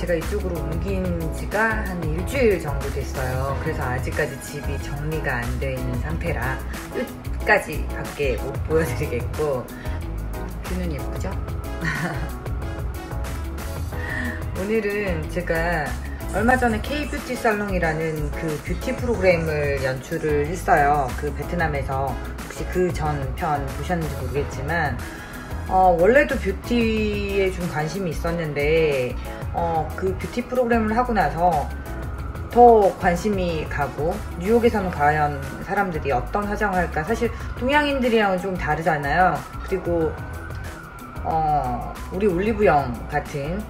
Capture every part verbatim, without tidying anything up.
제가 이쪽으로 옮긴 지가 한 일주일 정도 됐어요. 그래서 아직까지 집이 정리가 안 되어 있는 상태라 끝까지 밖에 못 보여드리겠고, 뷰는 예쁘죠? 오늘은 제가 얼마 전에 K-뷰티 살롱이라는 그 뷰티 프로그램을 연출을 했어요. 그 베트남에서. 혹시 그 전 편 보셨는지 모르겠지만 어, 원래도 뷰티에 좀 관심이 있었는데 어, 그 뷰티 프로그램을 하고 나서 더 관심이 가고, 뉴욕에서는 과연 사람들이 어떤 화장을 할까, 사실 동양인들이랑은 좀 다르잖아요. 그리고 어, 우리 올리브영 같은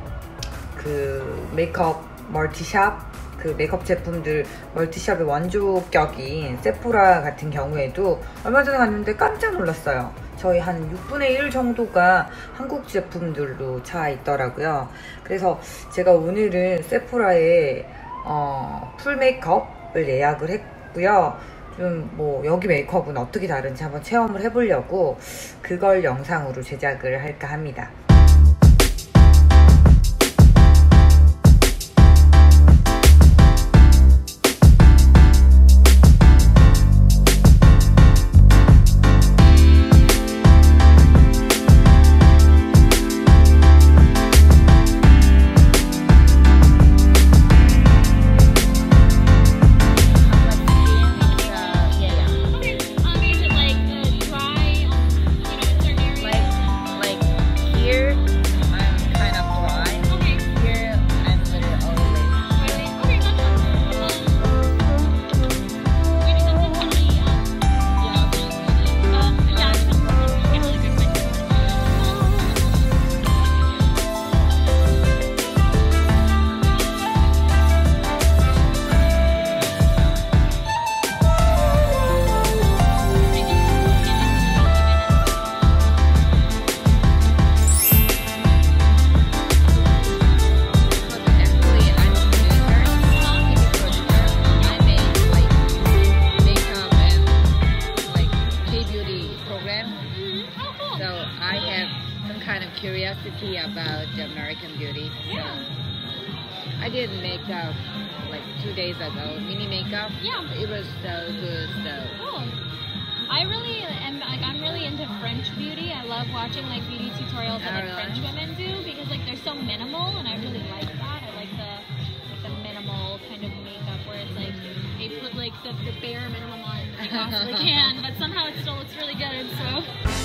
그 메이크업 멀티샵, 그 메이크업 제품들 멀티샵의 원조격인 세포라 같은 경우에도 얼마 전에 갔는데 깜짝 놀랐어요. 저희 한 육분의 일 정도가 한국 제품들로 차 있더라고요. 그래서 제가 오늘은 세포라의 어, 풀 메이크업을 예약을 했고요. 좀 뭐 여기 메이크업은 어떻게 다른지 한번 체험을 해보려고 그걸 영상으로 제작을 할까 합니다. Curiosity about the American Beauty. So I did makeup like two days ago. Mini makeup. Yeah. It was so good. So. Cool. I really am like I'm really into French beauty. I love watching like beauty tutorials that like French women do because like they're so minimal, and I really like that. I like the like the minimal kind of makeup where it's like they put like the, the bare minimum on as they possibly can, but somehow it still looks really good. So.